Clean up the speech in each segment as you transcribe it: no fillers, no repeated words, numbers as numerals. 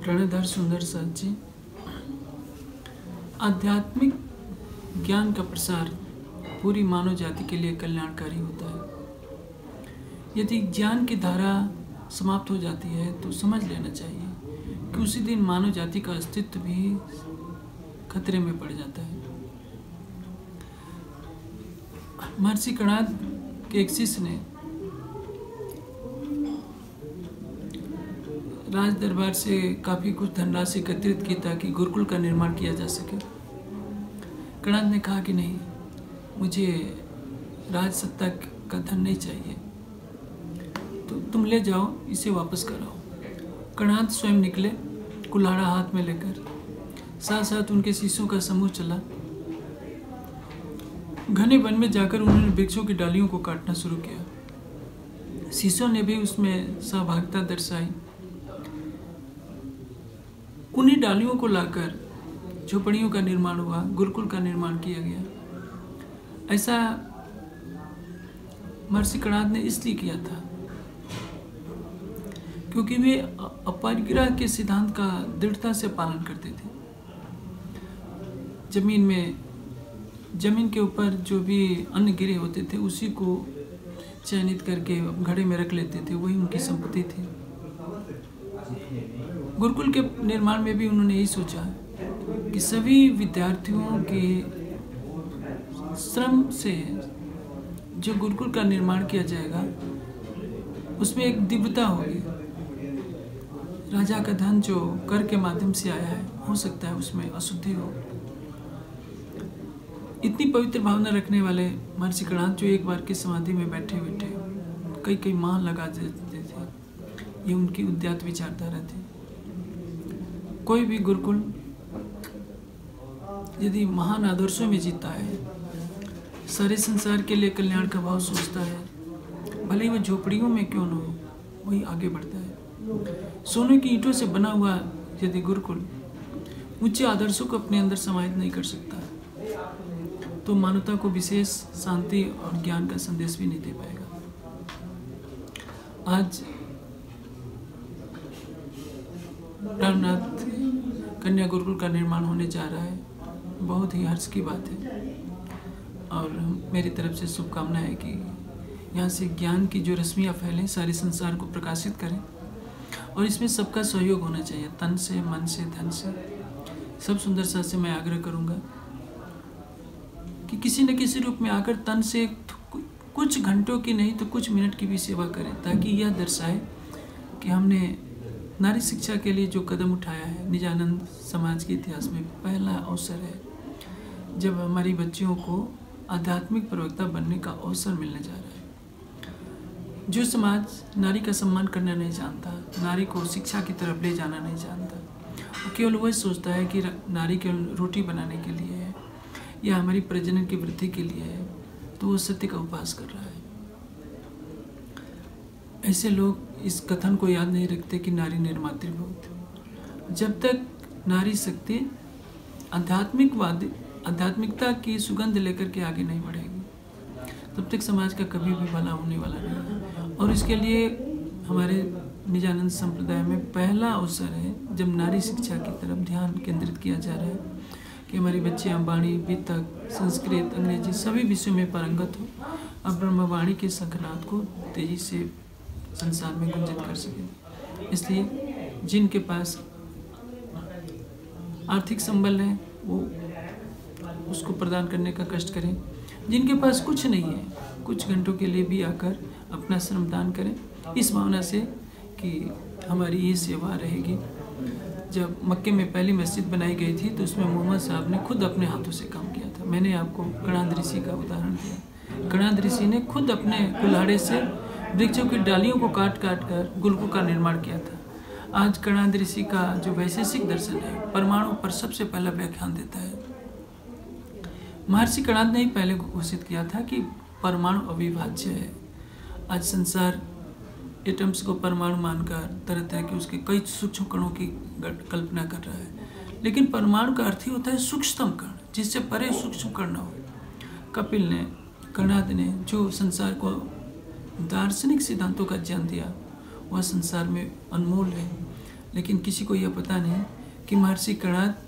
प्रणयधर सुंदर साथ जी। आध्यात्मिक ज्ञान का प्रसार पूरी मानव जाति के लिए कल्याणकारी होता है। यदि ज्ञान की धारा समाप्त हो जाती है तो समझ लेना चाहिए कि उसी दिन मानव जाति का अस्तित्व भी खतरे में पड़ जाता है। महर्षि कणाद के एक शिष्य ने राज दरबार से काफ़ी कुछ धनराशि एकत्रित की ताकि गुरुकुल का निर्माण किया जा सके। कणाद ने कहा कि नहीं, मुझे राज सत्ता का धन नहीं चाहिए, तो तुम ले जाओ, इसे वापस कराओ। कणाद स्वयं निकले, कुल्हाड़ा हाथ में लेकर। साथ साथ उनके शिष्यों का समूह चला। घने वन में जाकर उन्होंने वृक्षों की डालियों को काटना शुरू किया। शिष्यों ने भी उसमें सहभागिता दर्शाई। उन्हीं डालियों को लाकर झोपड़ियों का निर्माण हुआ, गुरुकुल का निर्माण किया गया। ऐसा महर्षि कणाद ने इसलिए किया था क्योंकि वे अपरिग्रह के सिद्धांत का दृढ़ता से पालन करते थे। जमीन के ऊपर जो भी अन्न गिरे होते थे उसी को चयनित करके घड़े में रख लेते थे, वही उनकी संपत्ति थी। गुरुकुल के निर्माण में भी उन्होंने यही सोचा कि सभी विद्यार्थियों के श्रम से जो गुरुकुल का निर्माण किया जाएगा उसमें एक दिव्यता होगी। राजा का धन जो कर के माध्यम से आया है, हो सकता है उसमें अशुद्धि हो। इतनी पवित्र भावना रखने वाले महर्षि कणाद जो एक बार की समाधि में बैठे बैठे कई माह लगा देते थे, ये उनकी उद्यत विचारधारा थी। कोई भी गुरुकुल यदि महान आदर्शों में जीता है, सारे संसार के लिए कल्याण का भाव सोचता है, भले ही वह झोपड़ियों में क्यों न हो, वही आगे बढ़ता है। सोने की ईंटों से बना हुआ यदि गुरुकुल ऊंचे आदर्शों को अपने अंदर समाहित नहीं कर सकता तो मानवता को विशेष शांति और ज्ञान का संदेश भी नहीं दे पाएगा। आज रामनाथ कन्या गुरुकुल का निर्माण होने जा रहा है, बहुत ही हर्ष की बात है और मेरी तरफ से शुभकामना है कि यहाँ से ज्ञान की जो रश्मियाँ फैलें, सारे संसार को प्रकाशित करें और इसमें सबका सहयोग होना चाहिए, तन से, मन से, धन से। सब सुंदर साथ से मैं आग्रह करूँगा कि किसी न किसी रूप में आकर तन से कुछ घंटों की नहीं तो कुछ मिनट की भी सेवा करें, ताकि यह दर्शाए कि हमने नारी शिक्षा के लिए जो कदम उठाया है। निजानंद समाज के इतिहास में पहला अवसर है जब हमारी बच्चियों को आध्यात्मिक प्रवक्ता बनने का अवसर मिलने जा रहा है। जो समाज नारी का सम्मान करना नहीं जानता, नारी को शिक्षा की तरफ ले जाना नहीं जानता, वो केवल वही सोचता है कि नारी केवल रोटी बनाने के लिए है या हमारी प्रजनन की वृद्धि के लिए है, तो वो सत्य का उपहास कर रहा है। ऐसे लोग इस कथन को याद नहीं रखते कि नारी निर्मातृभूत। जब तक नारी शक्ति आध्यात्मिकता की सुगंध लेकर के आगे नहीं बढ़ेगी, तब तक समाज का कभी भी भला होने वाला नहीं है। और इसके लिए हमारे निजानंद संप्रदाय में पहला अवसर है जब नारी शिक्षा की तरफ ध्यान केंद्रित किया जा रहा है कि हमारी बच्चियाँ वाणी, वितक, संस्कृत, अंग्रेजी सभी विषयों में पारंगत हो और ब्रह्मवाणी के शंखनाद को तेजी से संसार में गुंजित कर सके। इसलिए जिनके पास आर्थिक संबल है वो उसको प्रदान करने का कष्ट करें। जिनके पास कुछ नहीं है, कुछ घंटों के लिए भी आकर अपना श्रमदान करें, इस भावना से कि हमारी ये सेवा रहेगी। जब मक्के में पहली मस्जिद बनाई गई थी तो उसमें मोहम्मद साहब ने खुद अपने हाथों से काम किया था। मैंने आपको कणाद ऋषि का उदाहरण दिया। कणाद ऋषि ने खुद अपने कुल्हाड़े से वृक्षों की डालियों को काट कर गुरुकुल का निर्माण किया था। आज कणाद ऋषि का जो वैशेषिक दर्शन है, परमाणु पर सबसे पहला व्याख्यान देता है। महर्षि कणाद ने ही पहले घोषित किया था कि परमाणु अविभाज्य है। आज संसार एटम्स को परमाणु मानकर तरह तरह के उसके कई सूक्ष्म कणों की कल्पना कर रहा है, लेकिन परमाणु का अर्थ ही होता है सूक्ष्मतम कण, जिससे परे सूक्ष्म कण न हो। कपिल ने, कणाद ने जो संसार को दार्शनिक सिद्धांतों का जन्म दिया, वह संसार में अनमोल है। लेकिन किसी को यह पता नहीं कि महर्षि कणाद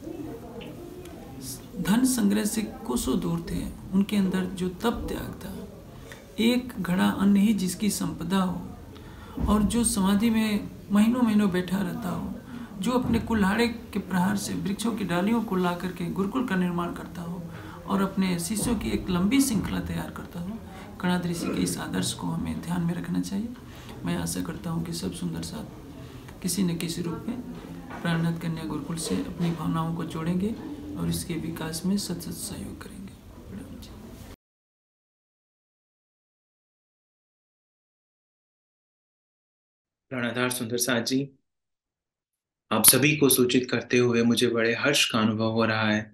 धन संग्रह से कोसों दूर थे। उनके अंदर जो तप त्याग था, एक घड़ा अन्न ही जिसकी संपदा हो और जो समाधि में महीनों महीनों बैठा रहता हो, जो अपने कुल्हाड़े के प्रहार से वृक्षों की डालियों को ला करके गुरुकुल का निर्माण करता हो और अपने शिष्यों की एक लंबी श्रृंखला तैयार करता हो, कणाद ऋषि के इस आदर्श को हमें ध्यान में रखना चाहिए। मैं आशा करता हूँ कि सब सुंदर साथ किसी न किसी रूप में प्राणनाथ कन्या गुरुकुल से अपनी भावनाओं को जोड़ेंगे और इसके विकास में सतत सहयोग करेंगे। प्राणाधार सुंदर साथ जी, आप सभी को सूचित करते हुए मुझे बड़े हर्ष का अनुभव हो रहा है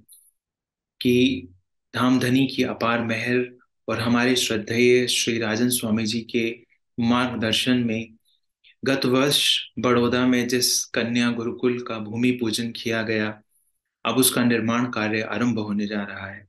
कि धामधनी की अपार मेहर और हमारे श्रद्धेय श्री राजन स्वामी जी के मार्गदर्शन में गत वर्ष बड़ौदा में जिस कन्या गुरुकुल का भूमि पूजन किया गया, अब उसका निर्माण कार्य आरंभ होने जा रहा है।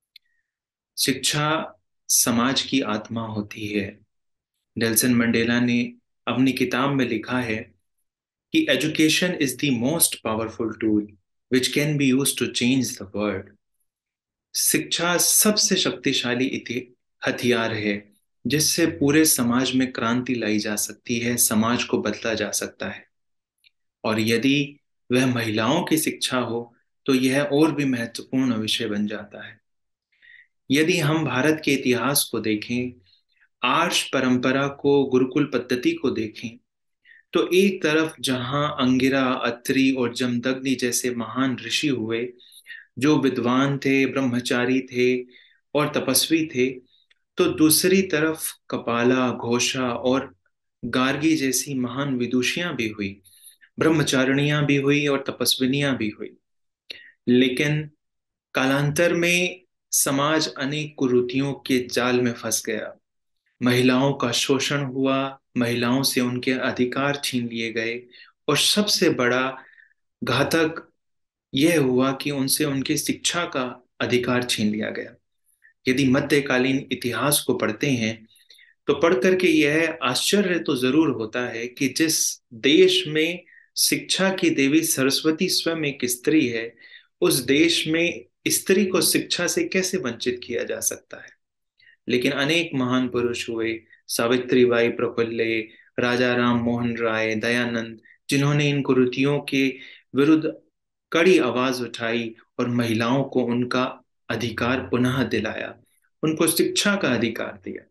शिक्षा समाज की आत्मा होती है। नेल्सन मंडेला ने अपनी किताब में लिखा है कि education is the most powerful tool which can be use to change the world. शिक्षा सबसे शक्तिशाली हथियार है जिससे पूरे समाज में क्रांति लाई जा सकती है, समाज को बदला जा सकता है। और यदि वह महिलाओं की शिक्षा हो तो यह और भी महत्वपूर्ण विषय बन जाता है। यदि हम भारत के इतिहास को देखें, आर्ष परंपरा को, गुरुकुल पद्धति को देखें, तो एक तरफ जहां अंगिरा, अत्रि और जमदग्नि जैसे महान ऋषि हुए जो विद्वान थे, ब्रह्मचारी थे और तपस्वी थे, तो दूसरी तरफ कपाला, घोषा और गार्गी जैसी महान विदुषियां भी हुई, ब्रह्मचारिणियां भी हुई और तपस्विनियां भी हुई। लेकिन कालांतर में समाज अनेक कुरीतियों के जाल में फंस गया। महिलाओं का शोषण हुआ, महिलाओं से उनके अधिकार छीन लिए गए और सबसे बड़ा घातक यह हुआ कि उनसे उनकी शिक्षा का अधिकार छीन लिया गया। यदि मध्यकालीन इतिहास को पढ़ते हैं तो पढ़ करके यह आश्चर्य तो जरूर होता है कि जिस देश में शिक्षा की देवी सरस्वती स्वयं एक स्त्री है, उस देश में स्त्री को शिक्षा से कैसे वंचित किया जा सकता है। लेकिन अनेक महान पुरुष हुए, सावित्रीबाई प्रफुल्ले, राजा राम मोहन राय, दयानंद, जिन्होंने इन कुरीतियों के विरुद्ध कड़ी आवाज उठाई और महिलाओं को उनका अधिकार पुनः दिलाया, उनको शिक्षा का अधिकार दिया।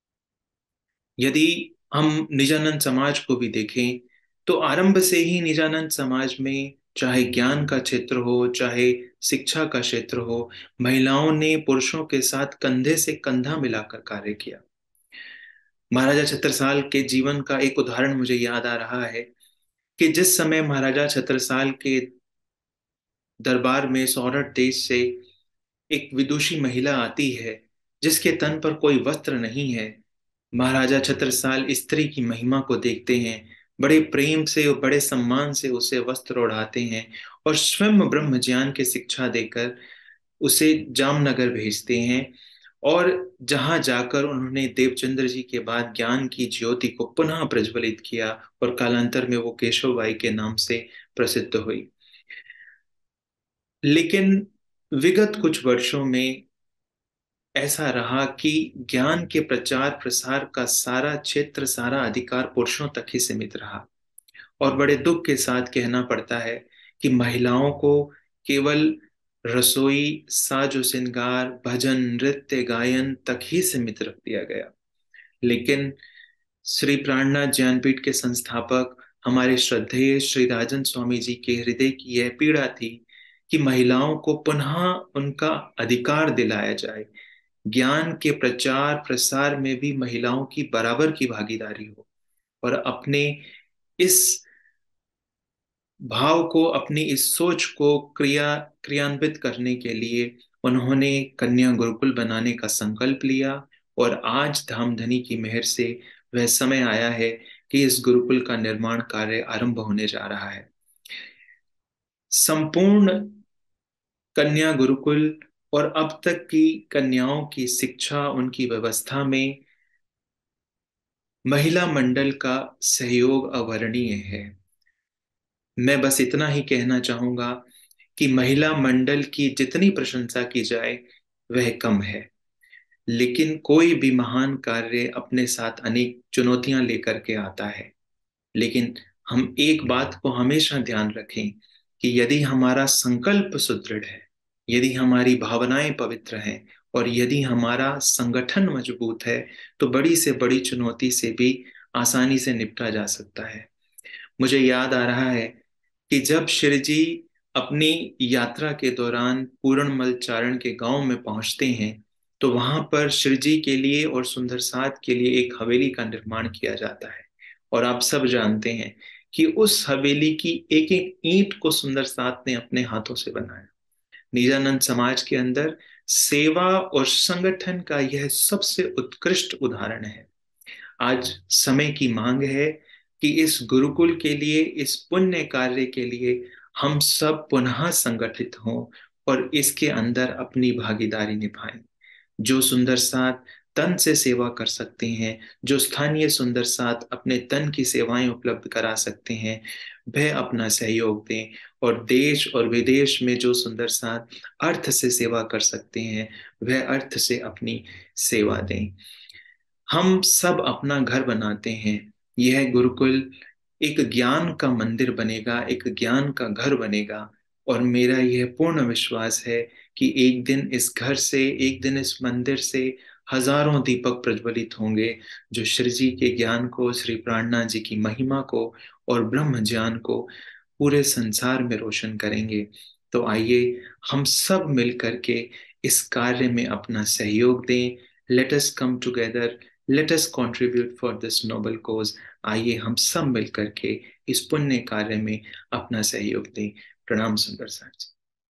यदि हम निजानंद समाज को भी देखें तो आरंभ से ही निजानंद समाज में चाहे ज्ञान का क्षेत्र हो, चाहे शिक्षा का क्षेत्र हो, महिलाओं ने पुरुषों के साथ कंधे से कंधा मिलाकर कार्य किया। महाराजा छत्रसाल के जीवन का एक उदाहरण मुझे याद आ रहा है कि जिस समय महाराजा छत्रसाल के दरबार में सौराठ देश से एक विदुषी महिला आती है जिसके तन पर कोई वस्त्र नहीं है, महाराजा छत्रसाल स्त्री की महिमा को देखते हैं, बड़े प्रेम से और बड़े सम्मान से उसे वस्त्र ओढ़ाते हैं और स्वयं ब्रह्म ज्ञान की शिक्षा देकर उसे जामनगर भेजते हैं। और जहां जाकर उन्होंने देवचंद्र जी के बाद ज्ञान की ज्योति को पुनः प्रज्वलित किया और कालांतर में वो केशवबाई के नाम से प्रसिद्ध हुई। लेकिन विगत कुछ वर्षों में ऐसा रहा कि ज्ञान के प्रचार प्रसार का सारा क्षेत्र, सारा अधिकार पुरुषों तक ही सीमित रहा। और बड़े दुख के साथ कहना पड़ता है कि महिलाओं को केवल रसोई, साजो श्रृंगार, भजन, नृत्य, गायन तक ही सीमित रख दिया गया। लेकिन श्री प्राणनाथ ज्ञानपीठ के संस्थापक हमारे श्रद्धेय श्री राजन स्वामी जी के हृदय की यह पीड़ा थी कि महिलाओं को पुनः उनका अधिकार दिलाया जाए, ज्ञान के प्रचार प्रसार में भी महिलाओं की बराबर की भागीदारी हो। और अपने इस भाव को, अपनी इस सोच को क्रियान्वित करने के लिए उन्होंने कन्या गुरुकुल बनाने का संकल्प लिया। और आज धामधनी की मेहर से वह समय आया है कि इस गुरुकुल का निर्माण कार्य आरंभ होने जा रहा है। संपूर्ण कन्या गुरुकुल और अब तक की कन्याओं की शिक्षा, उनकी व्यवस्था में महिला मंडल का सहयोग अवर्णीय है। मैं बस इतना ही कहना चाहूंगा कि महिला मंडल की जितनी प्रशंसा की जाए वह कम है। लेकिन कोई भी महान कार्य अपने साथ अनेक चुनौतियां लेकर के आता है। लेकिन हम एक बात को हमेशा ध्यान रखें कि यदि हमारा संकल्प सुदृढ़ है, यदि हमारी भावनाएं पवित्र हैं और यदि हमारा संगठन मजबूत है, तो बड़ी से बड़ी चुनौती से भी आसानी से निपटा जा सकता है। मुझे याद आ रहा है कि जब श्री जी अपनी यात्रा के दौरान पूर्णमल चारण के गांव में पहुंचते हैं, तो वहां पर श्री जी के लिए और सुंदर साथ के लिए एक हवेली का निर्माण किया जाता है। और आप सब जानते हैं कि उस हवेली की एक एक ईंट को सुंदर साथ ने अपने हाथों से बनाया। निजानंद समाज के अंदर सेवा और संगठन का यह सबसे उत्कृष्ट उदाहरण है। आज समय की मांग है कि इस गुरुकुल के लिए, इस पुण्य कार्य के लिए हम सब पुनः संगठित हों और इसके अंदर अपनी भागीदारी निभाएं। जो सुंदर साथ तन से सेवा कर सकते हैं, जो स्थानीय सुंदर साथ अपने तन की सेवाएं उपलब्ध करा सकते हैं, वह अपना सहयोग दें। और देश और विदेश में जो सुंदर साथ अर्थ से सेवा कर सकते हैं, वह अर्थ से अपनी सेवा दें। हम सब अपना घर बनाते हैं। यह गुरुकुल एक ज्ञान का मंदिर बनेगा, एक ज्ञान का घर बनेगा। और मेरा यह पूर्ण विश्वास है कि एक दिन इस घर से, एक दिन इस मंदिर से हजारों दीपक प्रज्वलित होंगे, जो श्री जी के ज्ञान को, श्री प्राणनाथ जी की महिमा को और ब्रह्म ज्ञान को पूरे संसार में रोशन करेंगे। तो आइए हम सब मिल करके इस कार्य में अपना सहयोग दें। Let us come together, let us contribute for this noble cause. आइए हम सब मिल करके इस पुण्य कार्य में अपना सहयोग दें। प्रणाम सुंदर साथ जी।